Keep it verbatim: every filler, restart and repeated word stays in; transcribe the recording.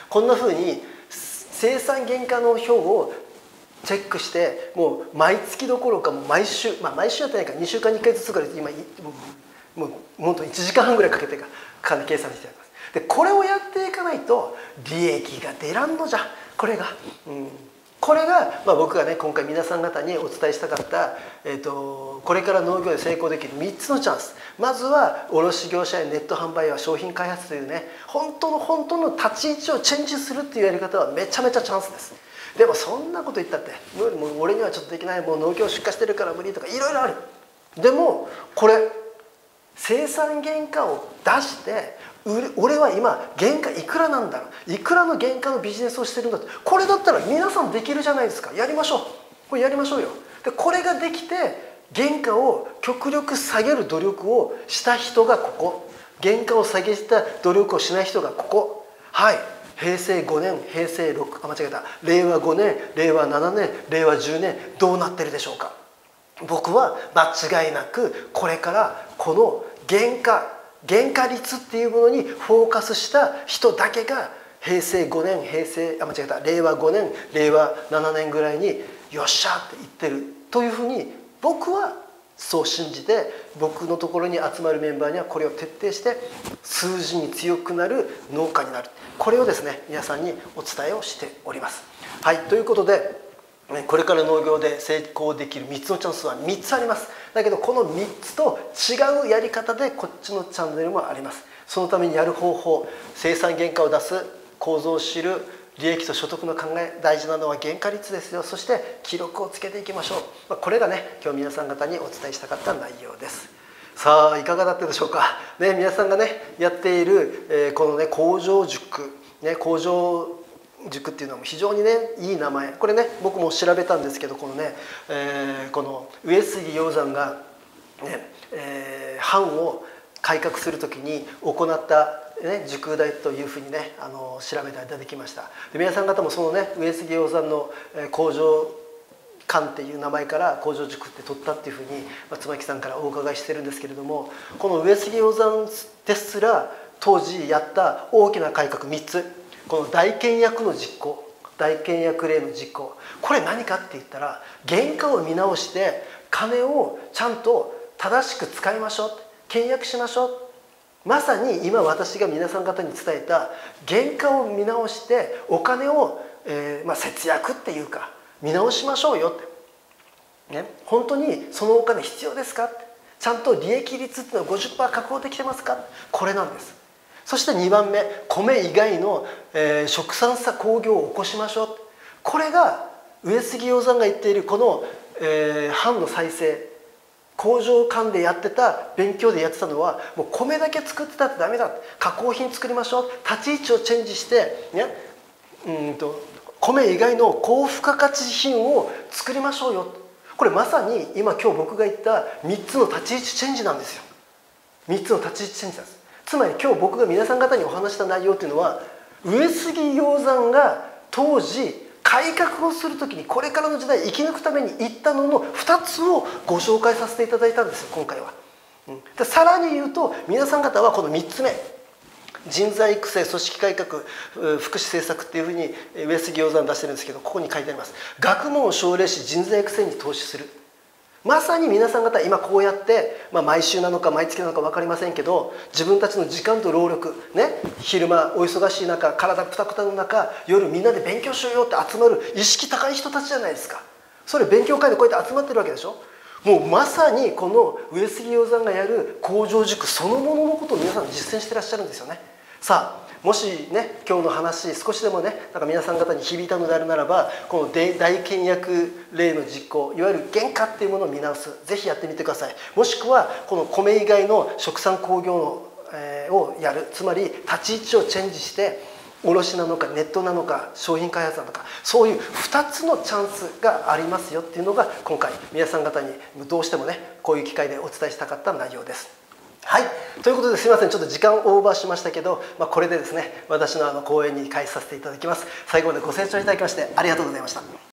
こんな風に生産原価の表をチェックして、もう毎月どころかもう毎週、まあ毎週やってないからにしゅうかんにいっかいずつぐらい今もう本当いちじかんはんぐらいかけてかか計算してやります。でこれをやっていかないと利益が出らんのじゃ。これが、うん、これが、まあ、僕がね今回皆さん方にお伝えしたかった、えーと、これから農業で成功できるみっつのチャンス。まずは卸業者やネット販売や商品開発というね、本当の本当の立ち位置をチェンジするっていうやり方はめちゃめちゃチャンスです。でもそんなこと言ったって無理、もう俺にはちょっとできない、もう農協出荷してるから無理とかいろいろある。でもこれ生産原価を出して、俺は今原価いくらなんだろう、いくらの原価のビジネスをしてるんだって、これだったら皆さんできるじゃないですか。やりましょう、これやりましょうよ。でこれができて原価を極力下げる努力をした人がここ、原価を下げた努力をしない人がここ。はいへいせいごねん、へいせいろく、あ間違えた、れいわごねん、れいわななねん、れいわじゅうねん、どうなってるでしょうか。僕は間違いなくこれからこの原価原価率っていうものにフォーカスした人だけがへいせいごねん、平成あ間違えたれいわごねん、れいわななねんぐらいによっしゃって言ってるというふうに僕はそう信じて、僕のところに集まるメンバーにはこれを徹底して数字に強くなる農家になる、これをですね皆さんにお伝えをしております。はいということで、これから農業で成功できるみっつのチャンスはみっつあります。だけどこのみっつと違うやり方でこっちのチャンネルもあります。そのためにやる方法、生産原価を出す、構造を知る、利益と所得の考え、大事なのは原価率ですよ。そして記録をつけていきましょう。まあ、これがね今日皆さん方にお伝えしたかった内容です。さあいかがだったでしょうか。ね、皆さんがねやっている、えー、このね工場塾、ね、工場塾っていうのは非常にねいい名前。これね僕も調べたんですけど、このね、えー、この上杉鷹山がね、えー、藩を改革する時に行ったね、塾代というふうにねあの調べていただきました。で皆さん方もそのね上杉鷹山の工場館っていう名前から工場塾って取ったっていうふうに、まあ、椿さんからお伺いしてるんですけれども、この上杉鷹山ですら当時やった大きな改革みっつ、この大倹約の実行、大倹約令の実行、これ何かって言ったら原価を見直して金をちゃんと正しく使いましょう、倹約しましょう。まさに今私が皆さん方に伝えた原価を見直してお金を、えーまあ、節約っていうか見直しましょうよって、ね、本当にそのお金必要ですかって、ちゃんと利益率っていうのは ごじゅっパーセント 確保できてますか、これなんです。そしてにばんめ、米以外の、えー、殖産さ工業を起こしましょう。これが上杉鷹山が言っているこの、えー、藩の再生、工場間でやってた勉強でやってたのは、もう米だけ作ってたってダメだ、加工品作りましょう、立ち位置をチェンジしてね、うんと米以外の高付加価値品を作りましょうよ。これまさに今今日僕が言ったみっつの立ち位置チェンジなんですよ。みっつの立ち位置チェンジなんです。つまり今日僕が皆さん方にお話した内容っていうのは、上杉鷹山が当時改革をする時にこれからの時代生き抜くために言ったののふたつをご紹介させていただいたんですよ今回は。うん、でさらに言うと皆さん方はこのみっつめ、人材育成、組織改革、福祉政策っていうふうに上杉鷹山出してるんですけど、ここに書いてあります。学問を奨励し人材育成に投資する。まさに皆さん方今こうやって、まあ、毎週なのか毎月なのか分かりませんけど、自分たちの時間と労力ね、昼間お忙しい中、体くたくたの中、夜みんなで勉強しようよって集まる意識高い人たちじゃないですか。それ勉強会でこうやって集まってるわけでしょ。もうまさにこの上杉鷹山がやる工場塾そのもののことを皆さん実践してらっしゃるんですよね。さあもしね今日の話少しでもねなんか皆さん方に響いたのであるならば、この大倹約令の実行、いわゆる原価っていうものを見直す、ぜひやってみてください。もしくはこの米以外の殖産工業の、えー、をやる、つまり立ち位置をチェンジして卸なのかネットなのか商品開発なのか、そういうふたつのチャンスがありますよっていうのが今回皆さん方にどうしてもねこういう機会でお伝えしたかった内容です。はい、ということですいません、ちょっと時間オーバーしましたけど、まあ、これでですね私のあの講演に開始させていただきます。最後までご清聴いただきましてありがとうございました。